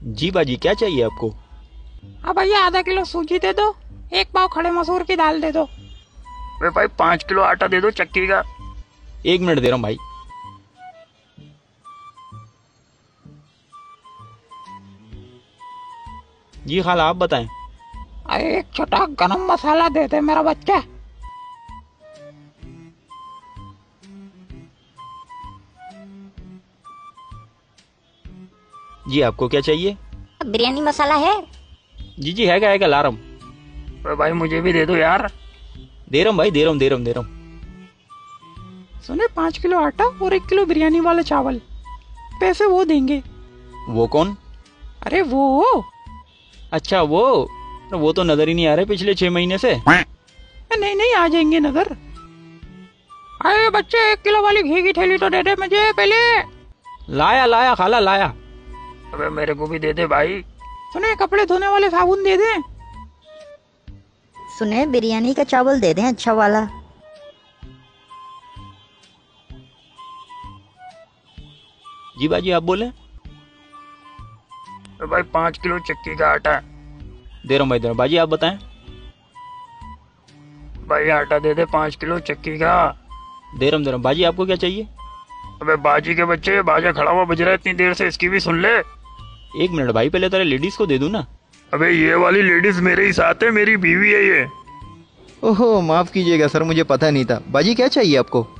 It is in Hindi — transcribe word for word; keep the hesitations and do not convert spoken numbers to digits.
जी बाजी, क्या चाहिए आपको? हाँ भैया, आधा किलो सूजी दे दो, एक पाव खड़े मसूर की दाल दे दो। वे भाई पाँच किलो आटा दे दो चक्की का। एक मिनट दे रहा हूँ भाई। जी खाला, आप बताएं। अरे एक छोटा गरम मसाला दे दे मेरा बच्चा। जी आपको क्या चाहिए? बिरयानी मसाला है? जी जी हैगा हैगा, ला रहा हूँ। वे भाई मुझे भी दे दो यार। दे रहा हूँ भाई, दे रहा हूँ दे रहा हूँ दे रहा हूँ। सुने, पाँच किलो आटा और एक किलो बिरयानी वाले चावल, पैसे वो देंगे। वो कौन? अरे वो अच्छा वो वो तो नजर ही नहीं आ रहे पिछले छह महीने से। नहीं नहीं, आ जाएंगे नजर। अरे बच्चे, एक किलो वाली घी की थैली तो दे दे मुझे पहले। लाया लाया खाला, लाया। अबे मेरे को भी दे दे भाई। सुने, कपड़े धोने वाले साबुन दे दे। सुने, बिरयानी का चावल दे दें अच्छा वाला। जी बाजी, आप बोले। वे भाई पाँच किलो चक्की का आटा। दे रहा हूँ भाई, दे रहा हूँ। बाजी आप बताएं। भाई आटा दे दे पाँच किलो चक्की का। दे रहा हूँ दे रहा हूँ। बाजी आपको क्या चाहिए? अबे बाजी के बच्चे, बाजा खड़ा हुआ बज रहा है इतनी देर से, इसकी भी सुन ले। एक मिनट भाई, पहले तेरे लेडीज को दे दूं ना। अबे ये वाली लेडीज मेरे ही साथ है, मेरी बीवी है ये। ओहो, माफ कीजिएगा सर, मुझे पता नहीं था। बाजी क्या चाहिए आपको?